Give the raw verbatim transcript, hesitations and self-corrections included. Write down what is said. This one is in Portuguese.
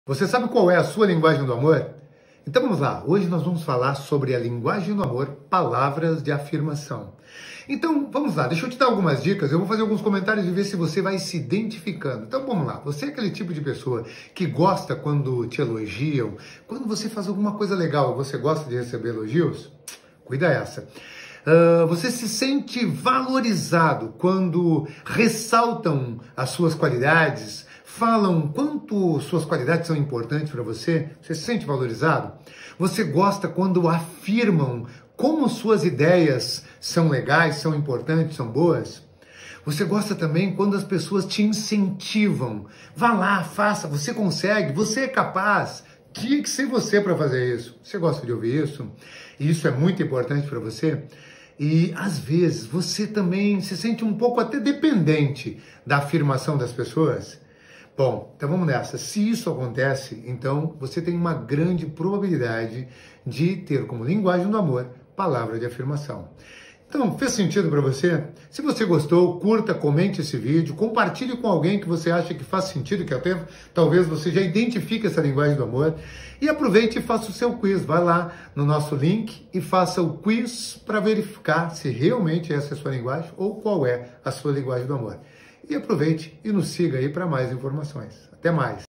Você sabe qual é a sua linguagem do amor? Então vamos lá, hoje nós vamos falar sobre a linguagem do amor, palavras de afirmação. Então vamos lá, deixa eu te dar algumas dicas, eu vou fazer alguns comentários e ver se você vai se identificando. Então vamos lá, você é aquele tipo de pessoa que gosta quando te elogiam, quando você faz alguma coisa legal, você gosta de receber elogios? Cuida essa. Uh, você se sente valorizado quando ressaltam as suas qualidades, falam quanto suas qualidades são importantes para você? Você se sente valorizado? Você gosta quando afirmam como suas ideias são legais, são importantes, são boas? Você gosta também quando as pessoas te incentivam. Vá lá, faça, você consegue, você é capaz. Tinha que ser você para fazer isso. Você gosta de ouvir isso? E isso é muito importante para você? E às vezes você também se sente um pouco até dependente da afirmação das pessoas? Bom, então vamos nessa. Se isso acontece, então você tem uma grande probabilidade de ter como linguagem do amor palavra de afirmação. Então, fez sentido para você? Se você gostou, curta, comente esse vídeo, compartilhe com alguém que você acha que faz sentido, que até talvez você já identifique essa linguagem do amor. E aproveite e faça o seu quiz. Vai lá no nosso link e faça o quiz para verificar se realmente essa é a sua linguagem ou qual é a sua linguagem do amor. E aproveite e nos siga aí para mais informações. Até mais!